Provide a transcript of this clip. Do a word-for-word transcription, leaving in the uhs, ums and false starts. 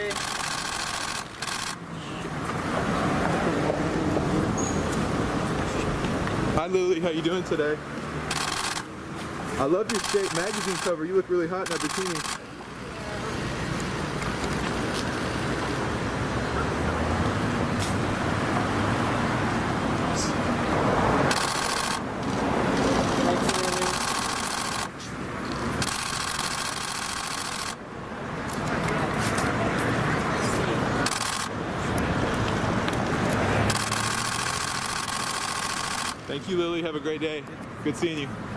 Lily. Hi Lily, how you doing today? I love your Skate magazine cover. You look really hot in that bikini. Thank you, Lily. Have a great day. Good seeing you.